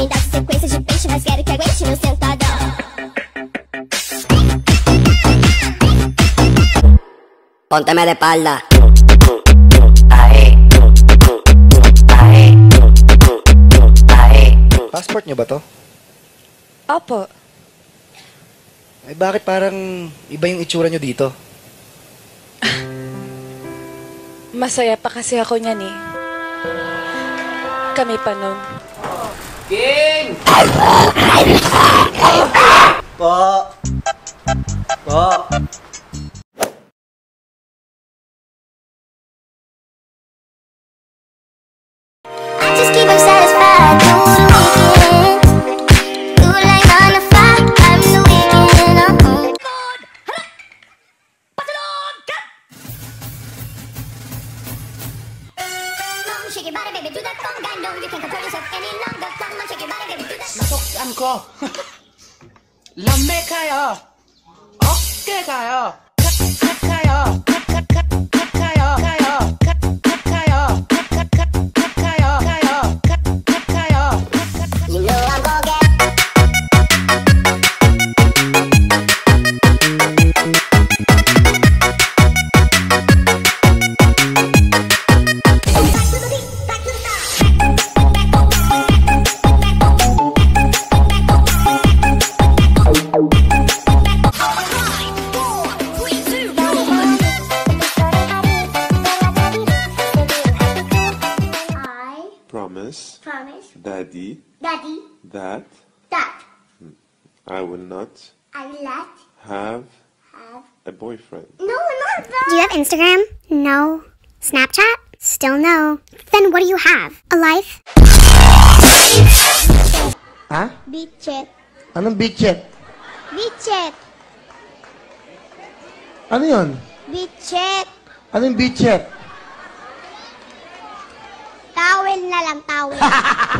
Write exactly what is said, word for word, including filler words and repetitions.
me dá sequência de peixe, mas quero que aguente no sentadão. Pónteme de espalda. Passport niyo ba to? Opo. Eh bakit parang iba yung itsura niyo dito? Masaya pa kasi ako niyan eh. Kami pa nun. King! Po! Po! I just keep her satisfied through the weekend. Through like nine to five, I'm the weekend. I'm home. Shake your body, baby, do that conga. No, you can't control yourself any longer. Come on, shake your body, baby, do that. masukyan ko. lam매 가요. 어깨 가요. 컷, 컷 가요. 컷, 컷, 컷, 컷 가요. 가요. 컷, 컷 가요. 컷, 컷, 컷, 컷 가요. 가요. 컷, 컷 가요. You know I'm gonna get. Promise, Promise, Daddy, Daddy, that that I will not I will not have have. a boyfriend. No, not that. Do you have Instagram? No. Snapchat? Still no. Then what do you have? A life? Ha? Beachet. Anong bitchet? Beachet. Ano yun? Beachet. Anong bitchet? Towel na lang, towel.